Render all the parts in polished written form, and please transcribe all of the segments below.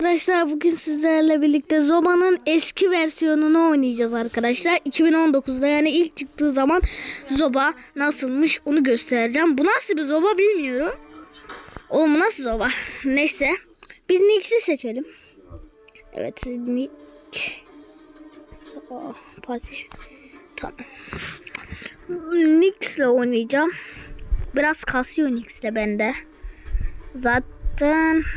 Arkadaşlar bugün sizlerle birlikte Zoba'nın eski versiyonunu oynayacağız arkadaşlar. 2019'da yani ilk çıktığı zaman Zoba nasılmış onu göstereceğim. Bu nasıl bir Zoba bilmiyorum. Oğlum nasıl Zoba? Neyse. Biz Nix'i seçelim. Evet Nix. Oh, pasif. Tamam. Nix'le oynayacağım. Biraz kasıyor Nix'le bende. Zaten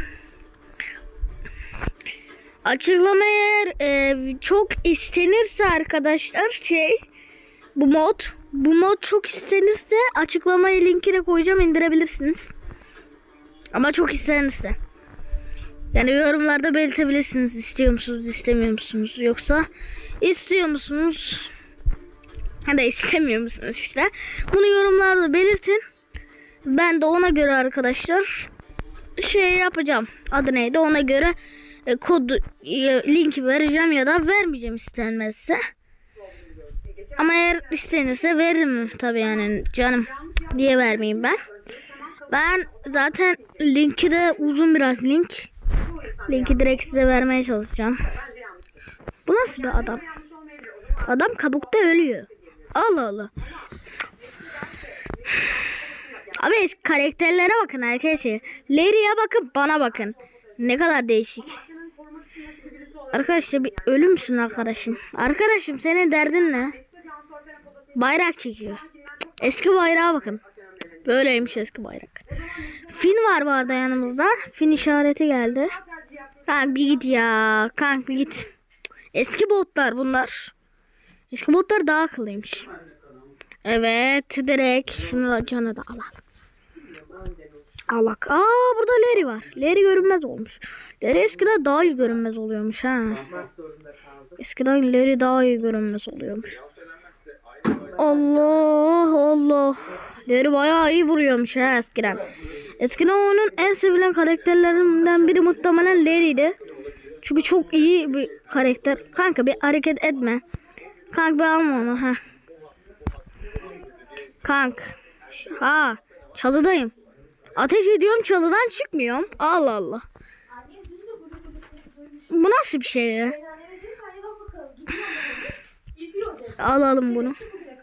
açıklama eğer çok istenirse arkadaşlar bu mod çok istenirse açıklamaya linkine koyacağım, indirebilirsiniz. Ama çok istenirse. Yani yorumlarda belirtebilirsiniz, istiyor musunuz, istemiyor musunuz, yoksa istiyor musunuz ya da istemiyor musunuz işte. Bunu yorumlarda belirtin. Ben de ona göre arkadaşlar yapacağım. Adı neydi? Ona göre kodu linki vereceğim ya da vermeyeceğim istenmezse. Ama eğer istenirse veririm tabii, yani canım diye vermeyeyim ben. Ben zaten linki de uzun biraz link. Linki direkt size vermeye çalışacağım. Bu nasıl bir adam? Adam kabukta ölüyor. Allah Allah. Abi eski karakterlere bakın arkadaşlar. Larry'e bakın, bana bakın. Ne kadar değişik. Arkadaşlar bir ölümsün arkadaşım. Arkadaşım senin derdin ne? Bayrak çekiyor. Eski bayrağa bakın. Böyleymiş eski bayrak. Fin var bu arada yanımızda. Fin işareti geldi. Kank bir git ya. Kank bir git. Eski botlar bunlar. Eski botlar daha akıllıymış. Evet direkt şunu canı da alalım. Allah. Burada Larry var. Larry görünmez olmuş. Larry eskiden daha iyi görünmez oluyormuş ha. Eskiden Larry daha iyi görünmez oluyormuş. Allah Allah. Larry bayağı iyi vuruyormuş ha eskiden. Eskiden onun en sevilen karakterlerinden biri muhtemelen Larry'di. Çünkü çok iyi bir karakter. Kanka bir hareket etme. Kanka bir alma onu ha. Kank. Ha, çalıdayım. Ateş ediyorum, çalıdan çıkmıyorum. Allah Allah. Bu nasıl bir şey ya? Alalım bunu.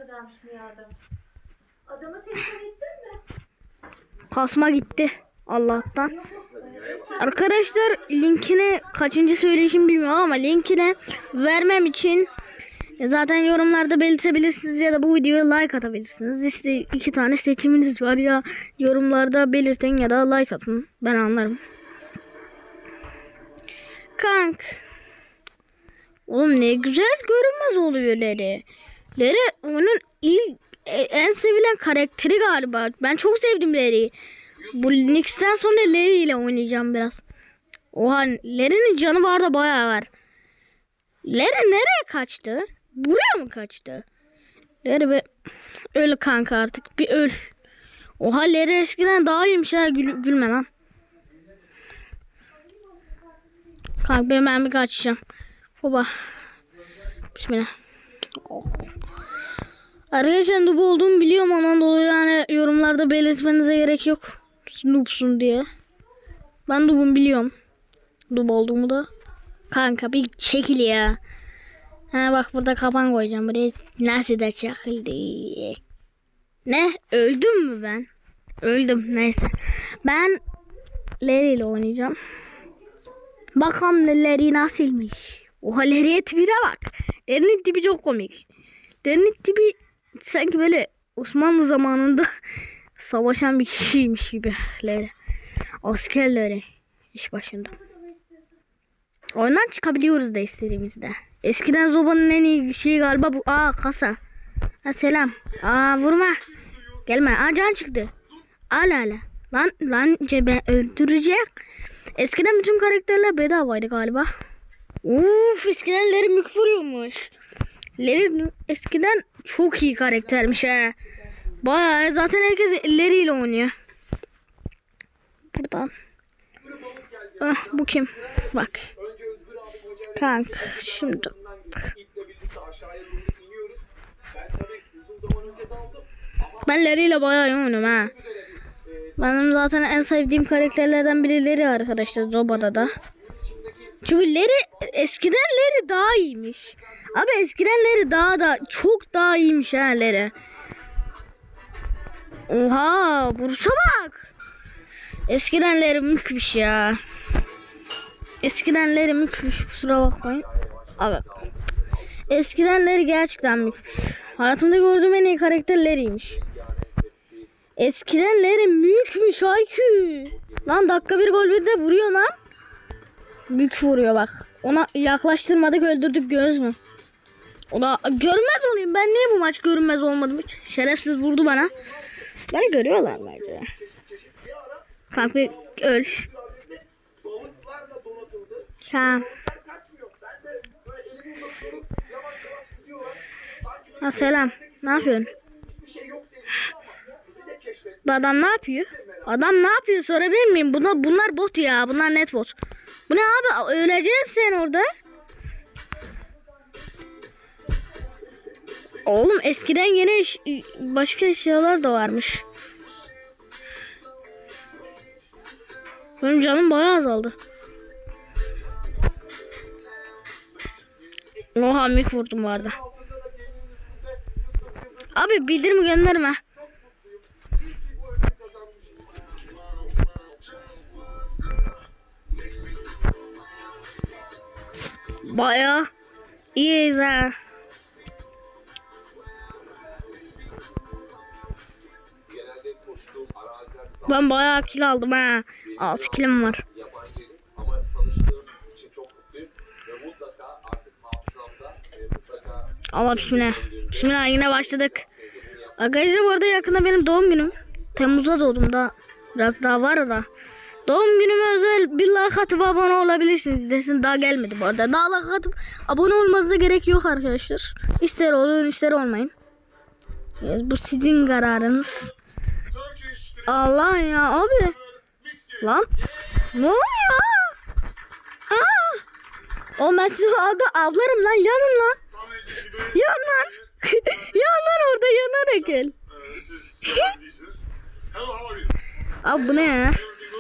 Kasma gitti Allah'tan. Arkadaşlar linkini kaçıncı söyleyişim bilmiyorum ama linkini vermem için zaten yorumlarda belirtebilirsiniz ya da bu videoya like atabilirsiniz. İşte iki tane seçiminiz var, ya yorumlarda belirtin ya da like atın. Ben anlarım. Kank. Oğlum ne güzel görünmez oluyor Larry. Larry onun en sevilen karakteri galiba. Ben çok sevdim Larry'yi. Bu Nix'ten sonra Larry ile oynayacağım biraz. Oha, Larry'nin canı var da bayağı var. Larry nereye kaçtı? Buraya mı kaçtı? Larry be öl kanka, artık bir öl. Oha, Larry eskiden daha iyiymiş ha, gülme lan. Kanka ben bir kaçacağım. Baba. Bismillah. Oh. Arkadaşlar noob olduğumu biliyorum, ondan dolayı yani yorumlarda belirtmenize gerek yok. Noobsun diye. Ben noob'um biliyorum. Noob olduğumu da. Kanka bir çekil ya. Ha bak, burada kapan koyacağım. Buraya nasıl da çakıldı. Ne? Öldüm mü ben? Öldüm. Neyse. Ben Larry ile oynayacağım. Bakalım Larry nasılmış. Oha, Larry'e tipine bak. Larry'nin tipi çok komik. Larry'nin tipi sanki böyle Osmanlı zamanında savaşan bir kişiymiş gibi. Larry. Asker Larry. İş başında. Oyundan çıkabiliyoruz da istediğimizde. Eskiden Zoba'nın en iyi şeyi galiba bu. Kasa. Ha selam. Vurma. Gelme. Can çıktı. Ala. Lan cebe öldürecek. Eskiden bütün karakterler bedavaydı galiba. Eskiden Larry mük vuruyormuş. Larry eskiden çok iyi karaktermiş ha. Bayağı zaten herkes Larry ile oynuyor. Buradan. Bu kim? Bak. Kank şimdi. Ben Larry ile bayağı iyi oynuyorum ha. Benim zaten en sevdiğim karakterlerden biri Larry arkadaşlar, Zoba'da da. Çünkü eskiden Larry daha iyiymiş. Abi eskiden Larry da çok daha iyiymiş ha Larry. Oha Bruce'a bak. Eskiden Larry mükmüş ya. Eskiden Larry mükmüş, kusura bakmayın. Abi. Eskiden Larry gerçekten mükmüş. Hayatımda gördüğüm en iyi karakter Larry'ymiş. Eskiden Larry mükmüş IQ. Lan dakika bir gol bir de vuruyor lan. Mük vuruyor bak. Ona yaklaştırmadık, öldürdük, göz mü? O da görünmez olayım. Ben niye bu maç görünmez olmadım hiç? Şerefsiz vurdu bana. Beni görüyorlar bence. Kanka öl. Tamam. Ha selam. Ne yapıyorsun? Bu adam ne yapıyor? Adam ne yapıyor sorabilir miyim? Bunlar bot ya. Bunlar net bot. Bu ne abi? Öleceksin sen orada. Oğlum eskiden yine başka eşyalar da varmış. Benim canım bayağı azaldı. Oha mik vurdum bu arada. Abi bildirimi gönderme. Bayağı iyiyiz ha. Ben bayağı kill aldım ha. 6 killim var. Allah bismillah. Bismillah yine başladık. Arkadaşlar bu arada yakında benim doğum günüm. Temmuz'da doğdum da. Biraz daha var da. Doğum günüme özel bir like atıp abone olabilirsiniz. Desin daha gelmedi bu arada. Daha like atıp abone olmanıza gerek yok arkadaşlar. İster olun ister olmayın. Bu sizin kararınız. Allah ya abi. Lan. Ne oluyor? O ben sizi avlarım lan, yanın lan. Yan lan. Yan lan orada yanarak gel. Abi bu ne ya?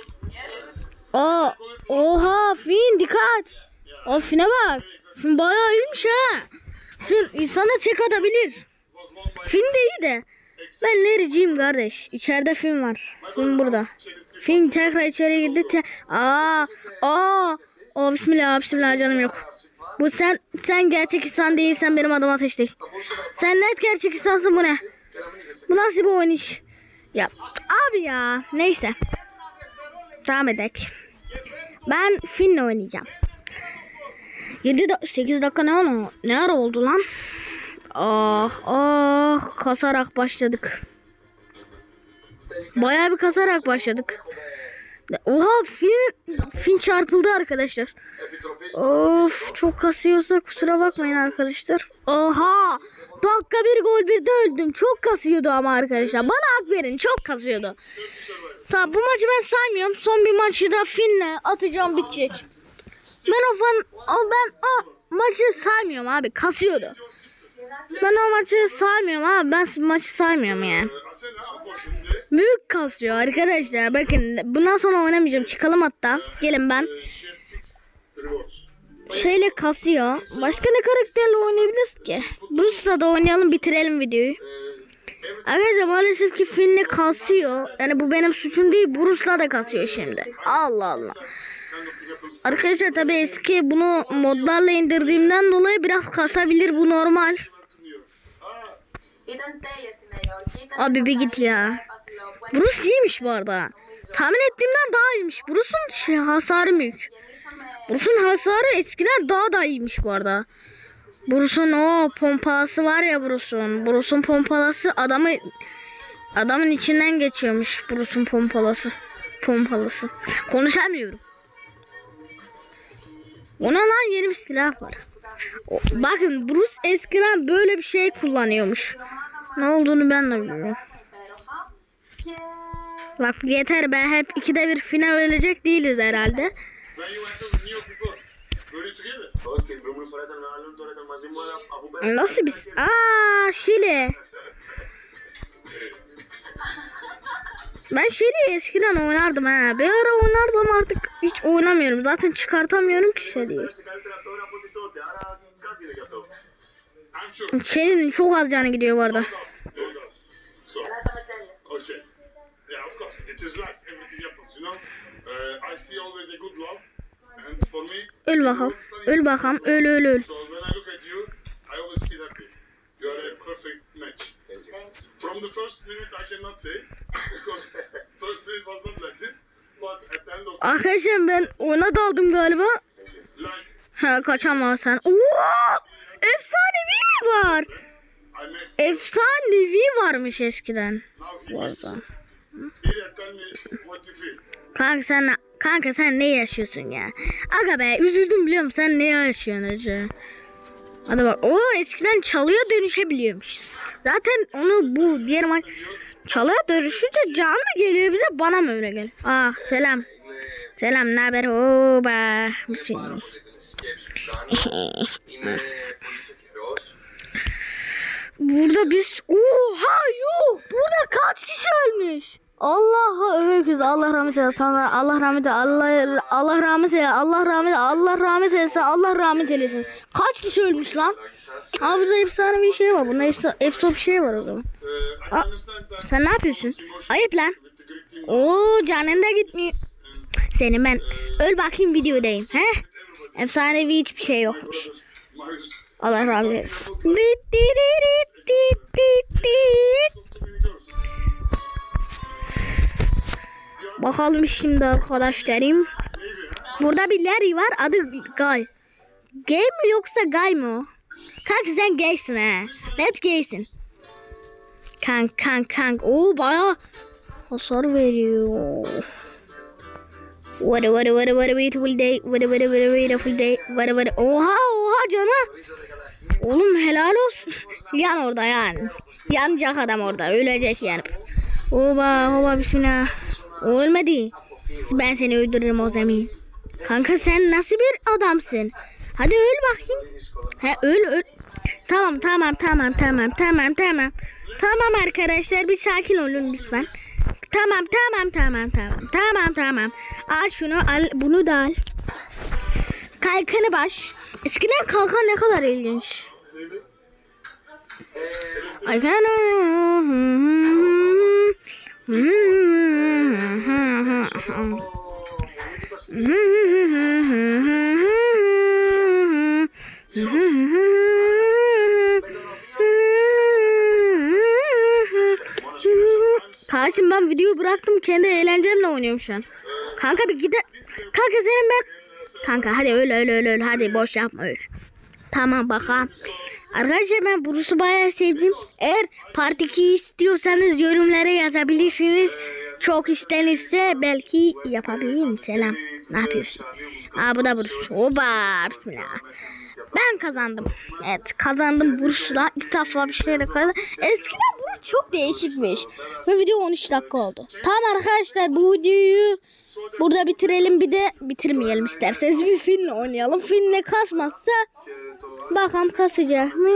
Oha Fin dikkat. O Fin'e bak. Fin bayağı iyiymiş ha. Fin insana tek atabilir. Fin de iyi de. Ben Larry'ciyim kardeş. İçeride Fin var. Fin burada. Fin tekrar içeri girdi. O bismillah canım yok. Bu sen gerçek insan değilsen benim adım Ateş değil. Sen net gerçek insansın, bu ne? Bu nasıl bir oynayış? Ya abi ya neyse. Devam edelim. Ben Finn'le oynayacağım. 8 dakika ne ara oldu lan? Kasarak başladık. Bayağı bir kasarak başladık. Oha Fin çarpıldı arkadaşlar. Of çok kasıyorsa kusura bakmayın arkadaşlar. Oha dakika bir gol bir de öldüm. Çok kasıyordu ama arkadaşlar. Bana hak verin, çok kasıyordu. Tamam bu maçı ben saymıyorum. Son bir maçı da Fin'le atacağım, bitecek. Ben maçı saymıyorum abi, kasıyordu. Ben o maçı saymıyorum abi. Ben maçı saymıyorum yani. Büyük kasıyor arkadaşlar. Bakın bundan sonra oynamayacağım. Çıkalım hatta. Gelin ben. Şeyle kasıyor. Başka ne karakterle oynayabiliriz ki? Bruce'la da oynayalım, bitirelim videoyu. Arkadaşlar maalesef ki Finn'le kasıyor. Yani bu benim suçum değil. Bruce'la da kasıyor şimdi. Allah Allah. Arkadaşlar tabi eski bunu modlarla indirdiğimden dolayı biraz kasabilir, bu normal. Abi bir git ya. Bruce iyiymiş bu arada. Tahmin ettiğimden daha iyiymiş. Bruce'un hasarı büyük. Bruce'un hasarı eskiden daha da iyiymiş bu arada. Bruce'un o pompalası var ya Bruce'un. Bruce'un pompalası adamın içinden geçiyormuş Bruce'un pompalası. Konuşamıyorum. Ona lan yeni bir silah var. Bakın Bruce eskiden böyle bir şey kullanıyormuş. Ne olduğunu ben de bilmiyorum. Bak yeter be, hep ikide bir Fin'e ölecek değiliz herhalde. Nasıl biz? Şile. Ben Shelly'i eskiden oynardım ha. Bir ara oynardım, artık hiç oynamıyorum. Zaten çıkartamıyorum ki Shelly'i. Shelly'nin çok az canı gidiyor bu arada. Öl bakalım. Öl bakalım. Öl öl öl. From the first minute I cannot say because first minute was not like this, but at the end of Arkadaşlar ben oyuna daldım galiba. like Ha, kaçamam sen. Oo! Efsanevi mi var? I met Efsanevi varmış eskiden. now he Bu misses arada. it. Ilya, tell me what you feel. Kanka sen ne yaşıyorsun ya? Aga be, üzüldüm biliyor musun? Sen ne yaşıyorsun acı? Hadi bak. O eskiden çalıya dönüşebiliyormuşuz. Zaten onu bu diğer maç çalıya dönüşünce can mı geliyor bize, bana mı öyle geliyor? Ah selam. Selam, ne haber? Oba. Burada biz oha yuh, burada kaç kişi ölmüş? Allah'a öküz, Allah rahmet eylesin, Allah rahmet eylesin, Allah rahmet eylesin, Allah rahmet eylesin, Allah rahmet eylesin, Allah rahmet eylesin. Kaç kişi ölmüş lan? Aa, burada efsane bir şey var. Bunda efsane bir şey var o zaman. Aa, sen ne yapıyorsun? Ayıp lan. Oo, canın da gitmiyor. Senin ben öl bakayım videodayım. He? Efsanevi hiçbir şey yokmuş. Allah rahmet eylesin. Bakalım şimdi arkadaşlarım. Burada bir Larry var, adı Guy. Gay mi yoksa Guy mı o? Kanka sen gaysin he. Net gaysin. Kank. Oo, bayağı hasar veriyor. What a beautiful day. What a beautiful day. Oha canım. Oğlum helal olsun. Yan orada yani. Yanacak adam orada. Ölecek yani. Oba bismillah. O ölmedi. Ben seni öldürürüm o zaman. Kanka sen nasıl bir adamsın? Hadi öl bakayım. He öl. Tamam. Tamam arkadaşlar, bir sakin olun lütfen. Tamam. Al şunu, al bunu da al. Kalkanı baş. Eskiden kalkan ne kadar ilginç. Kardeşim ben videoyu bıraktım, kendi eğlencemle oynuyorum şu an. Kanka bir gide. Kanka senin ben. Kanka hadi öl. Hadi boş yapma öl. Tamam bakalım. Arkadaşlar ben Bruce'u bayağı sevdim. Eğer part 2 istiyorsanız yorumlara yazabilirsiniz. Çok istenirse belki yapabilirim. Selam. Ne yapıyorsun? Aa, bu da Bruce. Oba. Bismillah. Ben kazandım. Evet kazandım Bruce'la. İlk defa bir şeyle kazandım. Eskiden Bruce çok değişikmiş. Ve video 13 dakika oldu. Tamam arkadaşlar, bu videoyu burada bitirelim. Bir de bitirmeyelim isterseniz. Bir Finn'le oynayalım. Finn'le kasmazsa bakalım kasacak mı?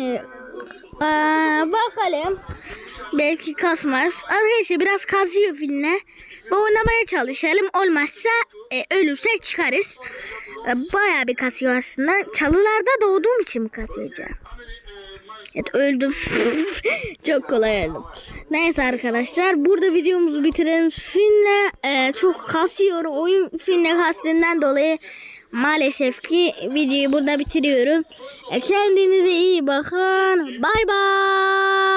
Bakalım. Belki kasmaz. Arkadaşlar biraz kazıyor Finn'le. Oynamaya çalışalım. Olmazsa ölürsek çıkarız. Bayağı bir kasıyor aslında. Çalılarda doğduğum için mi kasıyor acaba? Evet öldüm. Çok kolay öldüm. Neyse arkadaşlar, burada videomuzu bitirelim. Finn'le çok kasıyor. Oyun Finn'le kastığından dolayı maalesef ki videoyu burada bitiriyorum. Kendinize iyi bakın. Bay bay.